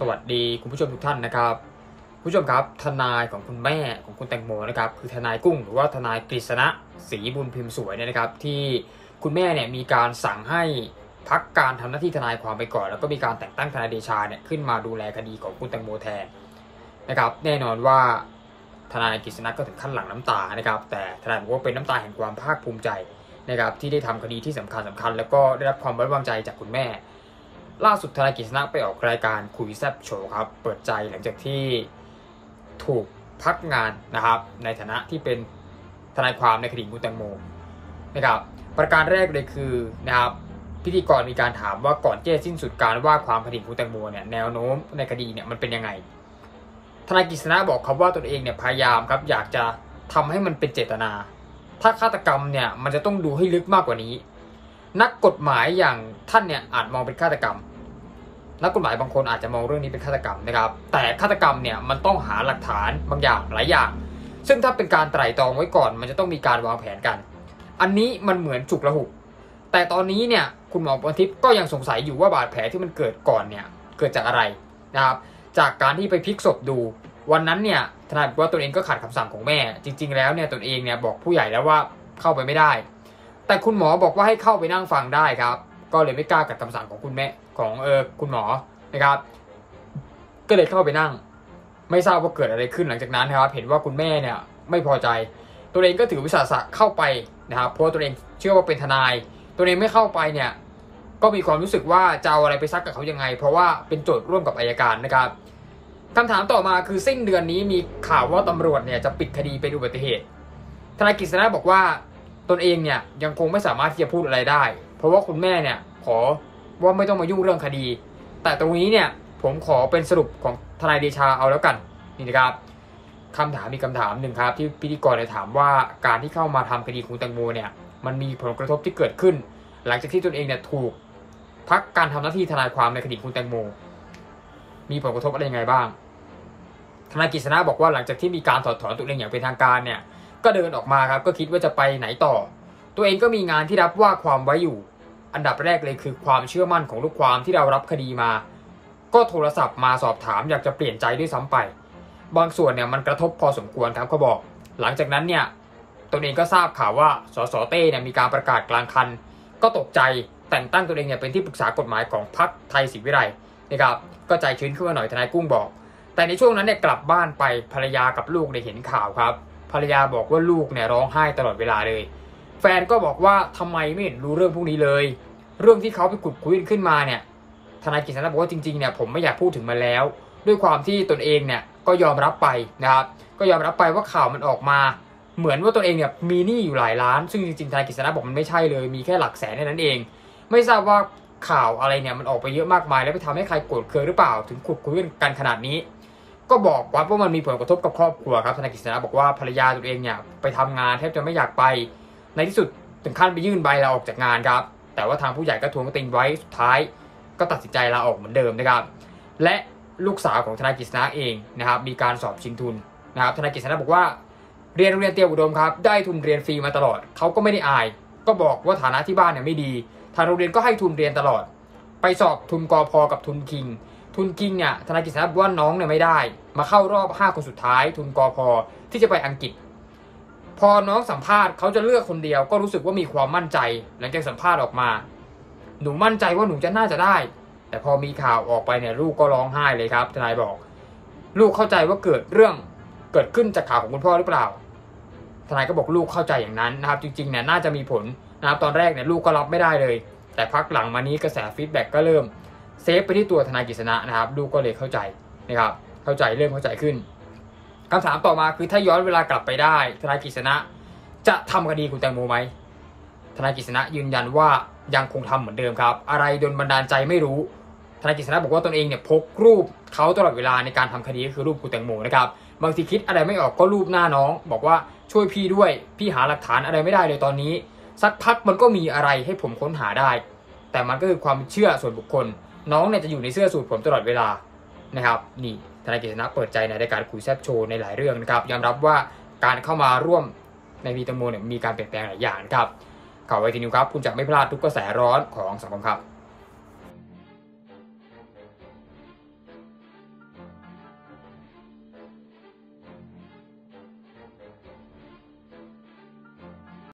วัสดีคุณผู้ชมทุกท่านนะครับผู้ชมครับทนายของคุณแม่ของคุณแตงโมนะครับคือทนายกุ้งหรือว่าทนายกฤษณะศรีบุญพิมพ์สวยเนี่ยนะครับที่คุณแม่เนี่ยมีการสั่งให้พักการทำหน้าที่ทนายความไปก่อนแล้วก็มีการแต่งตั้งทนายเดชาเนี่ยขึ้นมาดูแลคดีของคุณแตงโมแทนนะครับแน่นอนว่าทนายกฤษณะก็ถึงขั้นหลั่งน้ำตานะครับแต่ทนายบอกว่าเป็นน้ำตาแห่งความภาคภูมิใจนะครับที่ได้ทำคดีที่สำคัญแล้วก็ได้รับความไว้วางใจจากคุณแม่ล่าสุดทนายกฤษณะไปออกรายการคุยแซบโชว์ครับเปิดใจหลังจากที่ถูกพักงานนะครับในฐานะที่เป็นทนายความในคดีคุณแตงโมนะครับประการแรกเลยคือนะครับพิธีกรมีการถามว่าก่อนที่จะสิ้นสุดการว่าความคดีคุณแตงโมเนี่ยแนวโน้มในคดีเนี่ยมันเป็นยังไงทนายกฤษณะบอกครับว่าตนเองเนี่ยพยายามครับอยากจะทำให้มันเป็นเจตนาถ้าฆาตกรรมเนี่ยมันจะต้องดูให้ลึกมากกว่านี้นักกฎหมายอย่างท่านเนี่ยอาจมองเป็นฆาตกรรมนักกฎหมายบางคนอาจจะมองเรื่องนี้เป็นฆาตกรรมนะครับแต่ฆาตกรรมเนี่ยมันต้องหาหลักฐานบางอย่างหลายอย่างซึ่งถ้าเป็นการไตร่ตรองไว้ก่อนมันจะต้องมีการวางแผนกันอันนี้มันเหมือนฉุกละหุกแต่ตอนนี้เนี่ยคุณหมอพรทิพย์ก็ยังสงสัยอยู่ว่าบาดแผลที่มันเกิดก่อนเนี่ยเกิดจากอะไรนะครับจากการที่ไปพลิกศพดูวันนั้นเนี่ยทนายบอกว่าตนเองก็ขัดคำสั่งของแม่จริงๆแล้วเนี่ยตนเองเนี่ยบอกผู้ใหญ่แล้วว่าเข้าไปไม่ได้แต่คุณหมอบอกว่าให้เข้าไปนั่งฟังได้ครับก็เลยไม่กล้าขัดคำสั่งของคุณแม่ของคุณหมอนะครับก็เลยเข้าไปนั่งไม่ทราบว่าเกิดอะไรขึ้นหลังจากนั้นนะครับเห็นว่าคุณแม่เนี่ยไม่พอใจตัวเองก็ถือวิสาสะเข้าไปนะครับเพราะตัวเองเชื่อว่าเป็นทนายตัวเองไม่เข้าไปเนี่ยก็มีความรู้สึกว่าจะเอาอะไรไปซักกับเขายังไงเพราะว่าเป็นโจทย์ร่วมกับอัยการนะครับคำถามต่อมาคือสิ้นเดือนนี้มีข่าวว่าตำรวจเนี่ยจะปิดคดีเป็นอุบัติเหตุทนายกฤษณะบอกว่าตนเองเนี่ยยังคงไม่สามารถที่จะพูดอะไรได้เพราะว่าคุณแม่เนี่ยขอว่าไม่ต้องมายุ่งเรื่องคดีแต่ตรงนี้เนี่ยผมขอเป็นสรุปของทนายเดชาเอาแล้วกันนี่นะครับคำถามมีคำถามหนึ่งครับที่พิธีกรเลยถามว่าการที่เข้ามาทำคดีคุณแตงโมเนี่ยมันมีผลกระทบที่เกิดขึ้นหลังจากที่ตนเองเนี่ยถูกพักการทำหน้าที่ทนายความในคดีคุณแตงโมมีผลกระทบอะไรยังไงบ้างทนายกฤษณะบอกว่าหลังจากที่มีการถอดถอนตัวเองอย่างเป็นทางการเนี่ยก็เดินออกมาครับก็คิดว่าจะไปไหนต่อตัวเองก็มีงานที่รับว่าความไว้อยู่อันดับแรกเลยคือความเชื่อมั่นของลูกความที่เรารับคดีมาก็โทรศัพท์มาสอบถามอยากจะเปลี่ยนใจด้วยซ้ำไปบางส่วนเนี่ยมันกระทบพอสมควรครับเขาบอกหลังจากนั้นเนี่ยตนเองก็ทราบข่าวว่าสสเต้เนี่ยมีการประกาศกลางคันก็ตกใจแต่งตั้งตัวเองเนี่ยเป็นที่ปรึกษากฎหมายของพรรคไทยศรีวิไลนะครับก็ใจชื้นขึ้นมาหน่อยทนายกุ้งบอกแต่ในช่วงนั้นเนี่ยกลับบ้านไปภรรยากับลูกได้เห็นข่าวครับภรรยาบอกว่าลูกเนี่ยร้องไห้ตลอดเวลาเลยแฟนก็บอกว่าทำไมไม่เห็นรู้เรื่องพวกนี้เลยเรื่องที่เขาไปขุดคุยขึ้นมาเนี่ยทนายกฤษณะบอกว่าจริงๆเนี่ยผมไม่อยากพูดถึงมันแล้วด้วยความที่ตนเองเนี่ยก็ยอมรับไปนะครับก็ยอมรับไปว่าข่าวมันออกมาเหมือนว่าตัวเองเนี่ยมีหนี้อยู่หลายล้านซึ่งจริงๆทนายกฤษณะบอกมันไม่ใช่เลยมีแค่หลักแสนนั้นเองไม่ทราบว่าข่าวอะไรเนี่ยมันออกไปเยอะมากมายแล้วไปทำให้ใครโกรธเคืองหรือเปล่าถึงขุดคุยกันขนาดนี้ก็บอกว่ามันมีผลกระทบกับครอบครัวครับทนายกฤษณะบอกว่าภรรยาตัวเองเนี่ยไปทำงานแทบจะไม่อยากไปในที่สุดถึงขั้นไปยื่นใบลาออกจากงานครับแต่ว่าทางผู้ใหญ่ก็ทวงติงไว้สุดท้ายก็ตัดสินใจลาออกเหมือนเดิมนะครับและลูกสาวของทนายกฤษณะเองนะครับมีการสอบชิงทุนนะครับทนายกฤษณะบอกว่าเรียนโรงเรียนเตรียมอุดมครับได้ทุนเรียนฟรีมาตลอดเขาก็ไม่ได้อายก็บอกว่าฐานะที่บ้านเนี่ยไม่ดีทางโรงเรียนก็ให้ทุนเรียนตลอดไปสอบทุนกพ.กับทุนคิงเนี่ยทนายกฤษณะบอกว่าน้องเนี่ยไม่ได้มาเข้ารอบ5คนสุดท้ายทุนกพ.ที่จะไปอังกฤษพอน้องสัมภาษณ์เขาจะเลือกคนเดียวก็รู้สึกว่ามีความมั่นใจหลังจากสัมภาษณ์ออกมาหนูมั่นใจว่าหนูจะน่าจะได้แต่พอมีข่าวออกไปเนี่ยลูกก็ร้องไห้เลยครับทนายบอกลูกเข้าใจว่าเกิดเรื่องเกิดขึ้นจากข่าวของคุณพ่อหรือเปล่าทนายก็บอกลูกเข้าใจอย่างนั้นนะครับจริงๆเนี่ยน่าจะมีผลนะครับตอนแรกเนี่ยลูกก็รับไม่ได้เลยแต่พักหลังมานี้กระแสฟีดแบ็กก็เริ่มเซฟไปที่ตัวทนายกฤษณะนะครับลูกก็เลยเข้าใจนะครับเริ่มเข้าใจขึ้นคำถามต่อมาคือถ้าย้อนเวลากลับไปได้ทนายกฤษณะจะทำคดีคุณแตงโมไหมทนายกฤษณะยืนยันว่ายังคงทำเหมือนเดิมครับอะไรโดนบันดาลใจไม่รู้ทนายกฤษณะบอกว่าตนเองเนี่ยพกรูปเขาตลอดเวลาในการทำคดีก็คือรูปคุณแตงโมนะครับบางทีคิดอะไรไม่ออกก็รูปหน้าน้องบอกว่าช่วยพี่ด้วยพี่หาหลักฐานอะไรไม่ได้เลยตอนนี้สักพักมันก็มีอะไรให้ผมค้นหาได้แต่มันก็คือความเชื่อส่วนบุคคลน้องเนี่ยจะอยู่ในเสื้อสูทผมตลอดเวลานะครับนี่ทนายกฤษณะเปิดใจในรายการคุยแซบโชว์ในหลายเรื่องนะครับยอมรับว่าการเข้ามาร่วมในคดีแตงโมเนี่ยมีการเปลี่ยนแปลงหลายอย่างนะครับข่าวไวทีนิวครับคุณจะไม่พลาดทุกกระแสร้อนของสังคมครับ